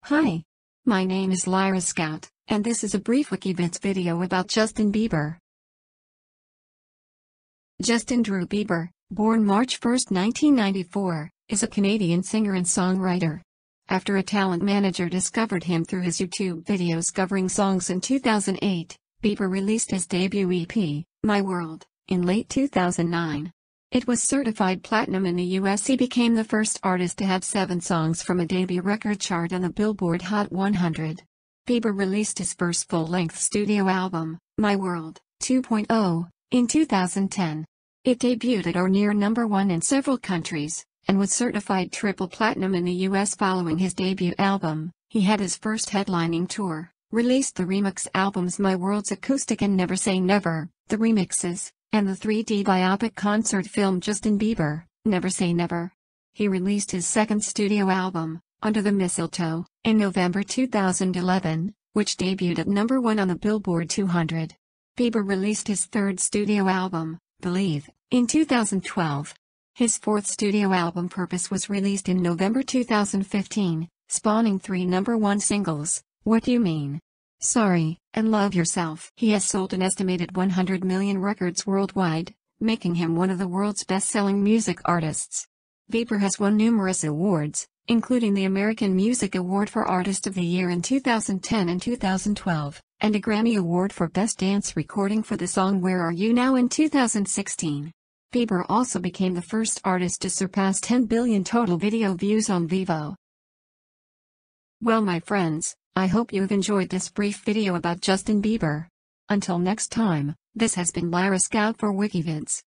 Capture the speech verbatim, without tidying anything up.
Hi. My name is Lyra Scout, and this is a brief Wikibits video about Justin Bieber. Justin Drew Bieber, born March first nineteen ninety-four, is a Canadian singer and songwriter. After a talent manager discovered him through his YouTube videos covering songs in two thousand eight, Bieber released his debut E P, My World, in late two thousand nine. It was certified platinum in the U S He became the first artist to have seven songs from a debut record chart on the Billboard Hot one hundred. Bieber released his first full-length studio album, My World two point oh, in two thousand ten. It debuted at or near number one in several countries, and was certified triple platinum in the U S Following his debut album, he had his first headlining tour, released the remix albums My World's Acoustic and Never Say Never, the remixes, and the three D biopic concert film Justin Bieber, Never Say Never. He released his second studio album, Under the Mistletoe, in November two thousand eleven, which debuted at number one on the Billboard two hundred. Bieber released his third studio album, Believe, in two thousand twelve. His fourth studio album Purpose was released in November two thousand fifteen, spawning three number one singles, What Do You Mean?, Sorry, and Love Yourself. He has sold an estimated one hundred million records worldwide, making him one of the world's best-selling music artists. Bieber has won numerous awards, including the American Music Award for Artist of the Year in two thousand ten and two thousand twelve, and a Grammy Award for Best Dance Recording for the song Where Are You Now in two thousand sixteen. Bieber also became the first artist to surpass ten billion total video views on Vevo. Well, my friends, I hope you've enjoyed this brief video about Justin Bieber. Until next time, this has been Lyra Scout for Wikibits.